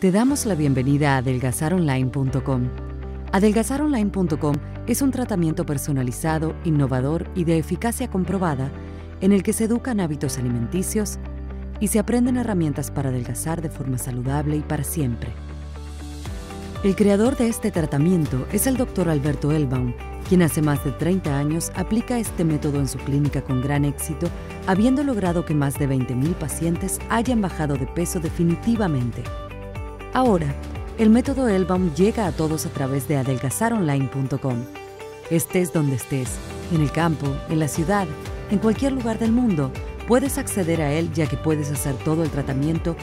Te damos la bienvenida a adelgazaronline.com. Adelgazaronline.com es un tratamiento personalizado, innovador y de eficacia comprobada en el que se educan hábitos alimenticios y se aprenden herramientas para adelgazar de forma saludable y para siempre. El creador de este tratamiento es el Dr. Alberto Elbaum, quien hace más de 30 años aplica este método en su clínica con gran éxito, habiendo logrado que más de 20,000 pacientes hayan bajado de peso definitivamente. Ahora, el método Elbaum llega a todos a través de adelgazaronline.com. Estés donde estés, en el campo, en la ciudad, en cualquier lugar del mundo, puedes acceder a él ya que puedes hacer todo el tratamiento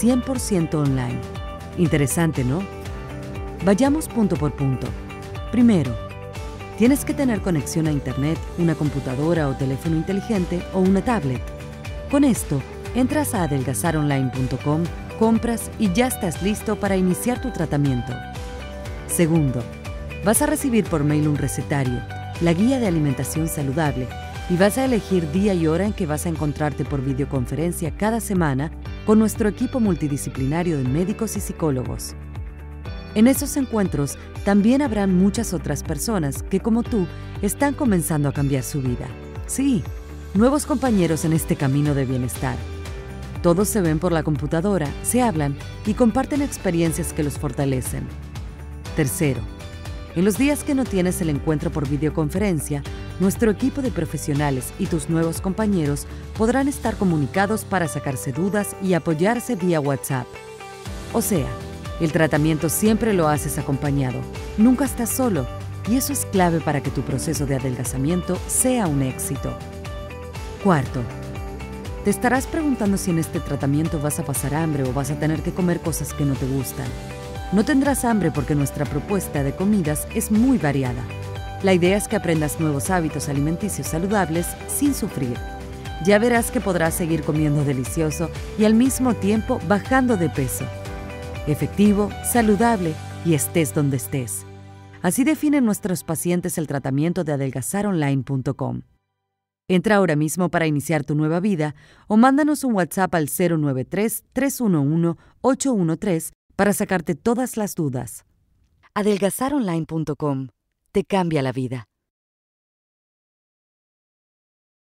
100% online. Interesante, ¿no? Vayamos punto por punto. Primero, tienes que tener conexión a Internet, una computadora o teléfono inteligente o una tablet. Con esto, entras a adelgazaronline.com, compras y ya estás listo para iniciar tu tratamiento. Segundo, vas a recibir por mail un recetario, la guía de alimentación saludable, y vas a elegir día y hora en que vas a encontrarte por videoconferencia cada semana con nuestro equipo multidisciplinario de médicos y psicólogos. En esos encuentros también habrán muchas otras personas que, como tú, están comenzando a cambiar su vida. Sí, nuevos compañeros en este camino de bienestar. Todos se ven por la computadora, se hablan y comparten experiencias que los fortalecen. Tercero, en los días que no tienes el encuentro por videoconferencia, nuestro equipo de profesionales y tus nuevos compañeros podrán estar comunicados para sacarse dudas y apoyarse vía WhatsApp. O sea, el tratamiento siempre lo haces acompañado, nunca estás solo, y eso es clave para que tu proceso de adelgazamiento sea un éxito. Cuarto, te estarás preguntando si en este tratamiento vas a pasar hambre o vas a tener que comer cosas que no te gustan. No tendrás hambre porque nuestra propuesta de comidas es muy variada. La idea es que aprendas nuevos hábitos alimenticios saludables sin sufrir. Ya verás que podrás seguir comiendo delicioso y al mismo tiempo bajando de peso. Efectivo, saludable y estés donde estés. Así definen nuestros pacientes el tratamiento de adelgazaronline.com. Entra ahora mismo para iniciar tu nueva vida o mándanos un WhatsApp al 093-311-813 para sacarte todas las dudas. Adelgazaronline.com te cambia la vida.